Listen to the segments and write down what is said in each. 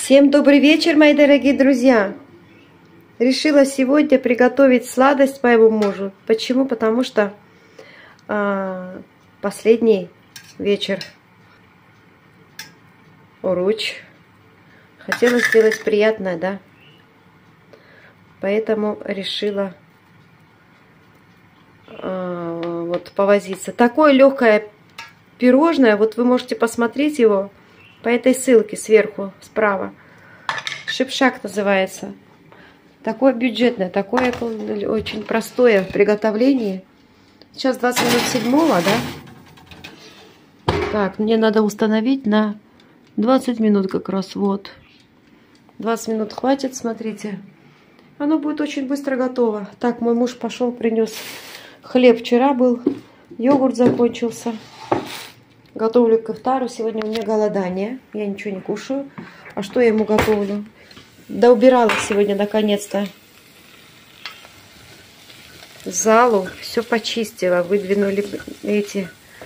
Всем добрый вечер, мои дорогие друзья! Решила сегодня приготовить сладость моему мужу. Почему? Потому что последний вечер уруч. Хотела сделать приятное, да? Поэтому решила вот повозиться. Такое легкое пирожное, вот вы можете посмотреть его по этой ссылке сверху, справа. Шипшак называется. Такое бюджетное, такое очень простое в приготовлении. Сейчас 20 минут 7, да? Так, мне надо установить на 20 минут как раз, вот. 20 минут хватит, смотрите. Оно будет очень быстро готово. Так, мой муж пошел, принес хлеб. Вчера был, йогурт закончился. Готовлю к ифтару. Сегодня у меня голодание. Я ничего не кушаю. А что я ему готовлю? Да убирала сегодня наконец-то залу. Все почистила. Выдвинули эти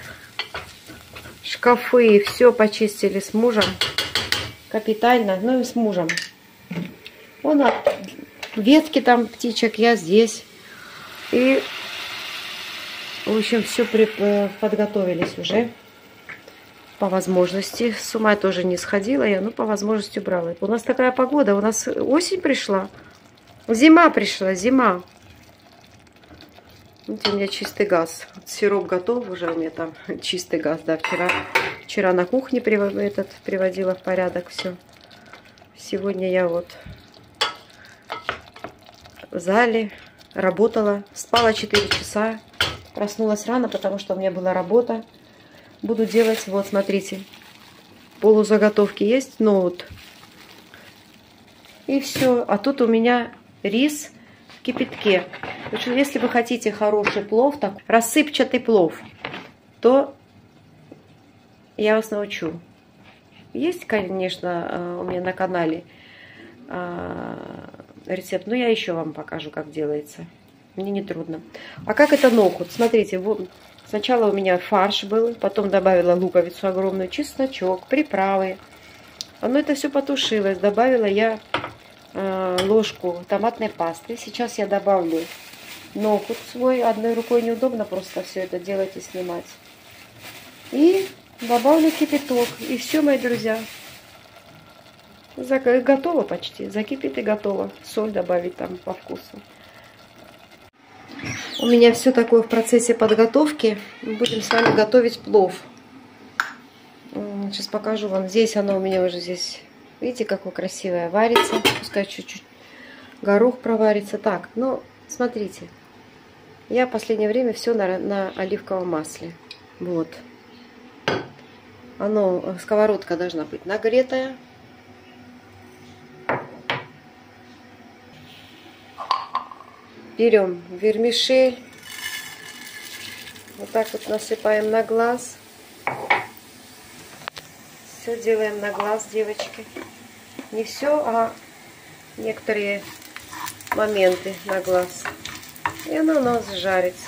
шкафы. Все почистили с мужем. Капитально. Ну и с мужем. Вон ветки там птичек. Я здесь. И в общем все подготовились уже. По возможности. С ума тоже не сходила я, но по возможности убрала. У нас такая погода, у нас осень пришла. Зима пришла, зима. Видите, у меня чистый газ. Сироп готов уже, у меня там чистый газ, да. Вчера на кухне приводила в порядок все. Сегодня я вот в зале работала. Спала 4 часа. Проснулась рано, потому что у меня была работа. Буду делать, вот, смотрите, полузаготовки есть, ноут. И все. А тут у меня рис в кипятке. Если вы хотите хороший плов, так, рассыпчатый плов, то я вас научу. Есть, конечно, у меня на канале рецепт, но я еще вам покажу, как делается. Мне не трудно. А как это нохут? Смотрите, вот. Сначала у меня фарш был, потом добавила луковицу огромную, чесночок, приправы. Оно это все потушилось. Добавила я ложку томатной пасты. Сейчас я добавлю нохут свой. Одной рукой неудобно просто все это делать и снимать. И добавлю кипяток. И все, мои друзья. Готово почти. Закипит и готово. Соль добавить там по вкусу. У меня все такое в процессе подготовки. Мы будем с вами готовить плов. Сейчас покажу вам. Здесь оно у меня уже здесь. Видите, какое красивое варится. Пускай чуть-чуть горох проварится. Так, ну, смотрите. Я в последнее время все на оливковом масле. Вот. Сковородка должна быть нагретая. Берем вермишель, вот так вот насыпаем на глаз. Все делаем на глаз, девочки. Не все, а некоторые моменты на глаз. И оно у нас жарится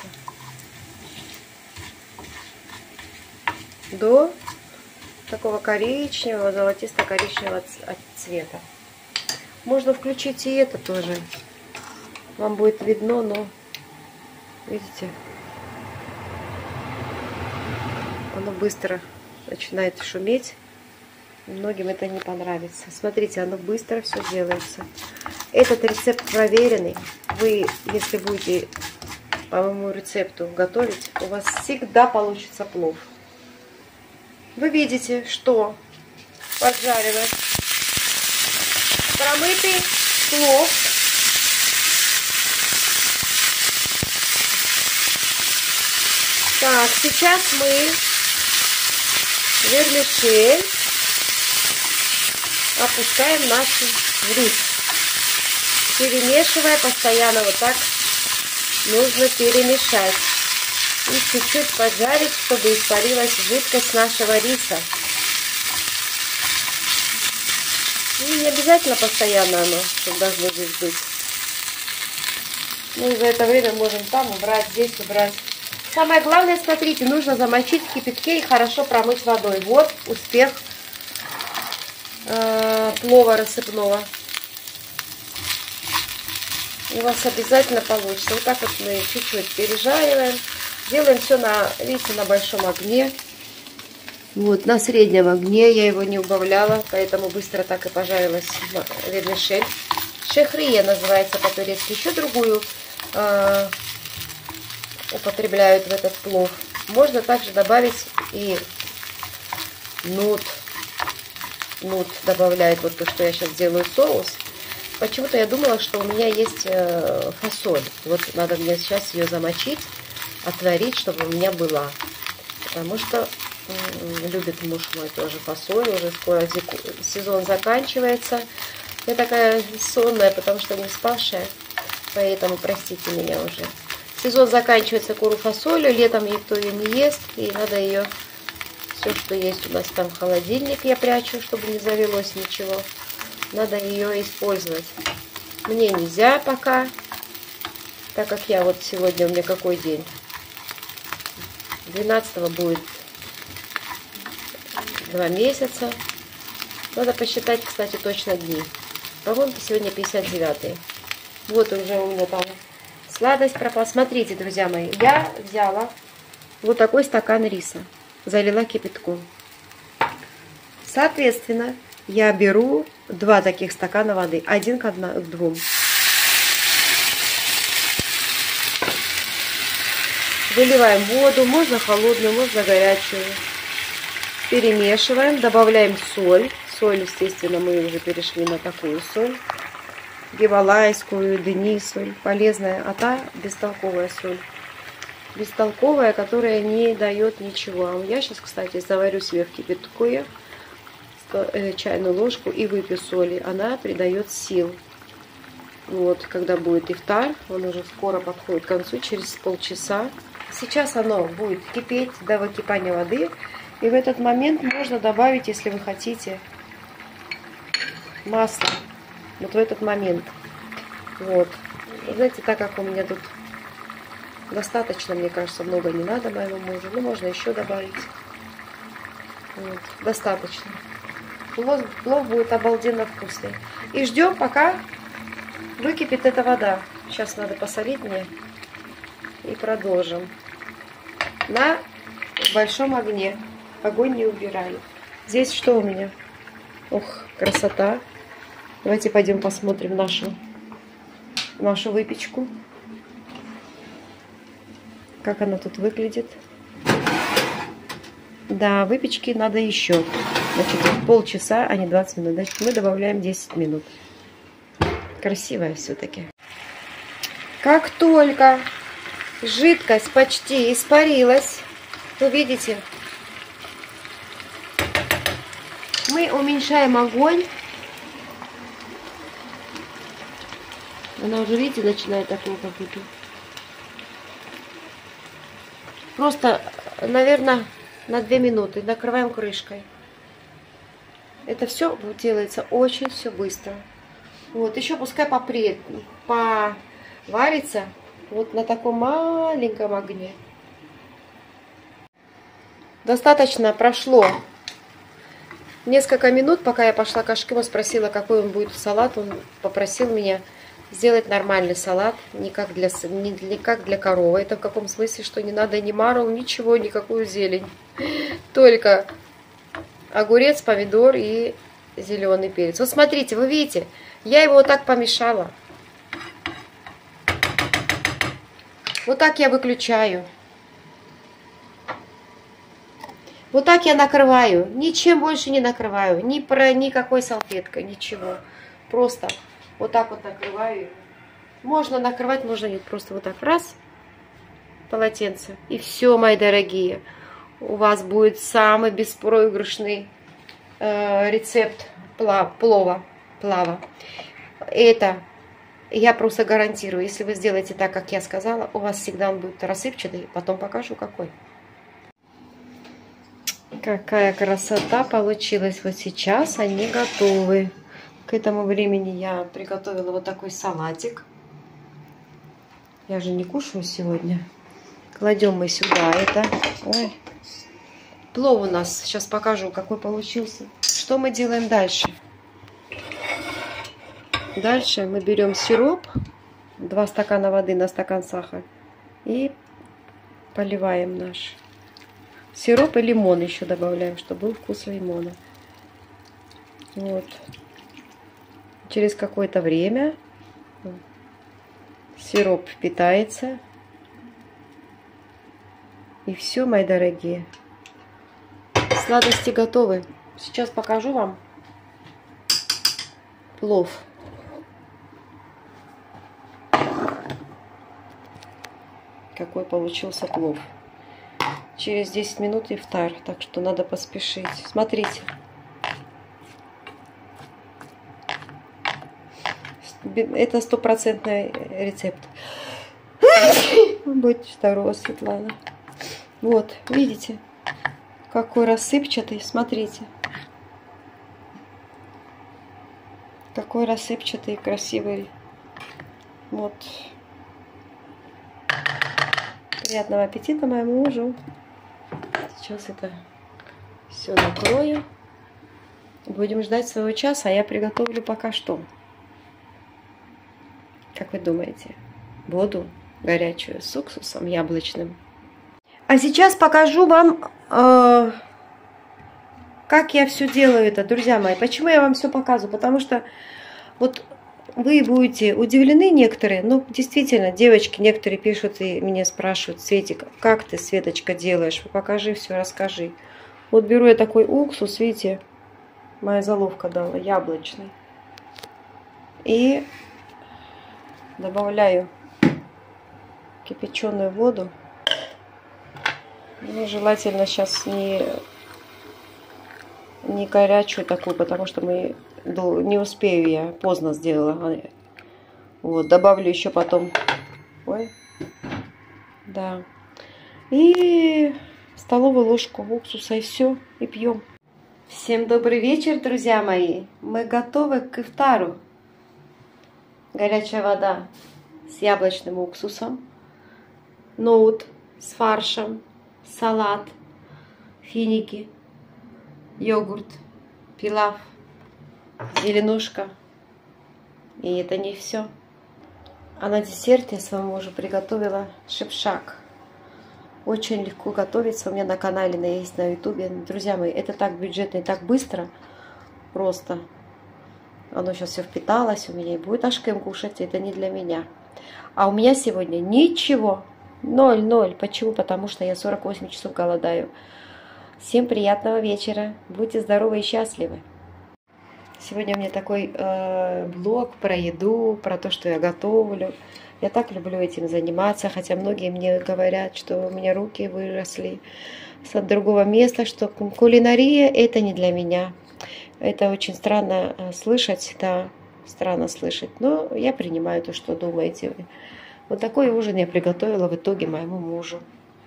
до такого коричневого, золотисто-коричневого цвета. Можно включить и это тоже. Вам будет видно, но видите, оно быстро начинает шуметь. Многим это не понравится. Смотрите, оно быстро все делается. Этот рецепт проверенный. Вы, если будете по моему рецепту готовить, у вас всегда получится плов. Вы видите, что поджаривать промытый плов. Так, сейчас мы вермишель опускаем в рис, перемешивая постоянно, вот так нужно перемешать и чуть-чуть поджарить, чтобы испарилась жидкость нашего риса. И не обязательно постоянно оно, чтобы должно здесь быть. Мы за это время можем там убрать, здесь убрать. Самое главное, смотрите, нужно замочить в кипятке и хорошо промыть водой. Вот успех плова рассыпного. У вас обязательно получится. Вот так вот мы чуть-чуть пережариваем. Делаем все на, видите, на большом огне. Вот, на среднем огне. Я его не убавляла, поэтому быстро так и пожарилась вермишель. Шехрие называется по-турецки. Еще другую употребляют в этот плов. Можно также добавить и нут. Нут добавляют, вот то, что я сейчас делаю соус. Почему-то я думала, что у меня есть фасоль. Вот надо мне сейчас ее замочить, отварить, чтобы у меня была. Потому что любит муж мой тоже фасоль. Уже скоро сезон заканчивается. Я такая сонная, потому что не спавшая. Поэтому простите меня уже. Сезон заканчивается, куру фасолью. Летом никто ее не ест. И надо ее... Все, что есть у нас там в холодильник, я прячу, чтобы не завелось ничего. Надо ее использовать. Мне нельзя пока, так как я вот сегодня, у меня какой день? 12-го будет 2 месяца. Надо посчитать, кстати, точно дни. По-моему, сегодня 59-й. Вот уже у меня там сладость пропала. Смотрите, друзья мои, я взяла вот такой стакан риса. Залила кипятком. Соответственно, я беру 2 таких стакана воды. 1 к 2. Выливаем воду. Можно холодную, можно горячую. Перемешиваем. Добавляем соль. Соль, естественно, мы уже перешли на такую соль. Гималайскую, денисоль. Полезная. А та бестолковая соль. Бестолковая, которая не дает ничего. Я сейчас, кстати, заварю себе в кипятке чайную ложку и выпью соли. Она придает сил. Вот, когда будет ифтар, он уже скоро подходит к концу, через полчаса. Сейчас оно будет кипеть до выкипания воды. И в этот момент можно добавить, если вы хотите, масло. Вот в этот момент. Вот. Знаете, так как у меня тут достаточно, мне кажется, много не надо моему мужу. Ну, можно еще добавить. Вот. Достаточно. Плов будет обалденно вкусный. И ждем, пока выкипит эта вода. Сейчас надо посолить мне. И продолжим. На большом огне. Огонь не убирали. Здесь что у меня? Ох, красота. Давайте пойдем посмотрим нашу выпечку. Как она тут выглядит. Да, выпечки надо еще. Значит, полчаса, а не 20 минут. Значит, мы добавляем 10 минут. Красивая все-таки. Как только жидкость почти испарилась, вы видите, мы уменьшаем огонь. Она уже, видите, начинает такую какую-то. Просто, наверное, на 2 минуты накрываем крышкой. Это все делается очень все быстро. Вот, еще пускай поварится вот на таком маленьком огне. Достаточно прошло несколько минут, пока я пошла к Ашкиму, спросила, какой он будет салат. Он попросил меня сделать нормальный салат, не как для коровы. Это в каком смысле, что не надо ни мару, ничего, никакую зелень. Только огурец, помидор и зеленый перец. Вот смотрите, вы видите, я его вот так помешала. Вот так я выключаю. Вот так я накрываю. Ничем больше не накрываю. Никакой салфеткой, ничего. Просто вот так вот накрываю. Можно накрывать, можно нет. Просто вот так раз. Полотенце. И все, мои дорогие. У вас будет самый беспроигрышный рецепт плава. Это я просто гарантирую. Если вы сделаете так, как я сказала, у вас всегда он будет рассыпчатый. Потом покажу, какой. Какая красота получилась. Вот сейчас они готовы. К этому времени я приготовила вот такой салатик. Я же не кушаю сегодня. Кладем мы сюда это. Ой. Плов у нас, сейчас покажу, какой получился. что мы делаем дальше? Дальше мы берем сироп, 2 стакана воды на стакан сахара, и поливаем наш сироп, и лимон еще добавляем, чтобы был вкус лимона. Вот. Через какое-то время сироп впитается. И все, мои дорогие. Сладости готовы. Сейчас покажу вам плов. Какой получился плов. Через 10 минут ифтар, так что надо поспешить. Смотрите. Это 100% рецепт. Будьте здоровы, Светлана. Вот, видите, какой рассыпчатый. Смотрите. Какой рассыпчатый, красивый. Вот. Приятного аппетита моему мужу. Сейчас это все накрою. Будем ждать своего часа, а я приготовлю пока что. Как вы думаете? Воду горячую с уксусом яблочным. А сейчас покажу вам, как я все делаю это, друзья мои. Почему я вам все показываю? Потому что вот вы будете удивлены некоторые. Ну, действительно, девочки некоторые пишут и меня спрашивают: Светик, как ты, Светочка, делаешь? Покажи все, расскажи. Вот беру я такой уксус, видите, моя заловка дала, яблочный. И добавляю кипяченую воду. Ну, желательно сейчас не горячую такую, потому что не успею я, поздно сделала. Вот, добавлю еще потом. Ой, да. И столовую ложку уксуса, и все, и пьем. Всем добрый вечер, друзья мои. Мы готовы к ифтару. Горячая вода с яблочным уксусом, ноут с фаршем, салат, финики, йогурт, пилав, зеленушка. И это не все. А на десерт я своему мужу приготовила шипшак. Очень легко готовится. У меня на канале есть на ютубе. Друзья мои, это так бюджетно и так быстро. Просто. Оно сейчас все впиталось у меня и будет ашкем кушать. Это не для меня. А у меня сегодня ничего. 0-0. Почему? Потому что я 48 часов голодаю. Всем приятного вечера. Будьте здоровы и счастливы. Сегодня у меня такой блог про еду, про то, что я готовлю. Я так люблю этим заниматься, хотя многие мне говорят, что у меня руки выросли с другого места, что кулинария это не для меня. Это очень странно слышать, да, странно слышать. Но я принимаю то, что думаете вы. Вот такой ужин я приготовила в итоге моему мужу.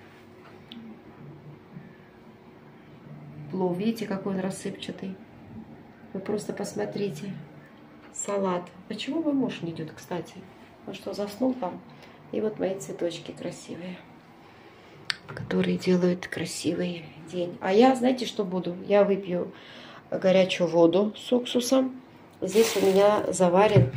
Плов, видите, какой он рассыпчатый. Вы просто посмотрите. Салат. Почему мой муж не идет, кстати? Он что, заснул там? И вот мои цветочки красивые, которые делают красивый день. А я, знаете, что буду? Я выпью горячую воду с уксусом. Здесь у меня заварен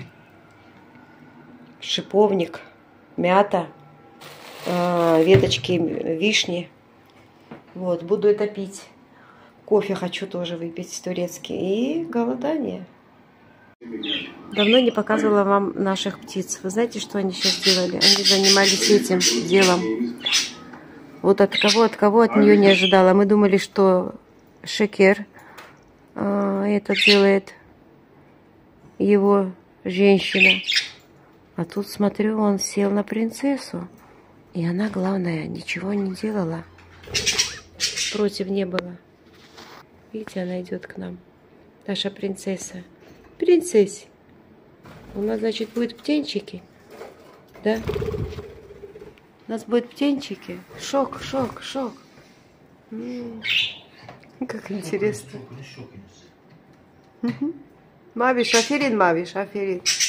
шиповник, мята, веточки вишни. Вот, буду это пить. Кофе хочу тоже выпить турецкий. И голодание. Давно не показывала вам наших птиц. Вы знаете, что они сейчас делали? Они занимались этим делом. Вот от нее не ожидала. Мы думали, что Шекер это делает его женщина. А тут, смотрю, он сел на принцессу. И она, главное, ничего не делала. Против не было. Видите, она идет к нам. Наша принцесса. Принцессе. У нас, значит, будут птенчики. Да? У нас будут птенчики. Шок. Как интересно. Мавиш, аферин, Мавиш, аферин.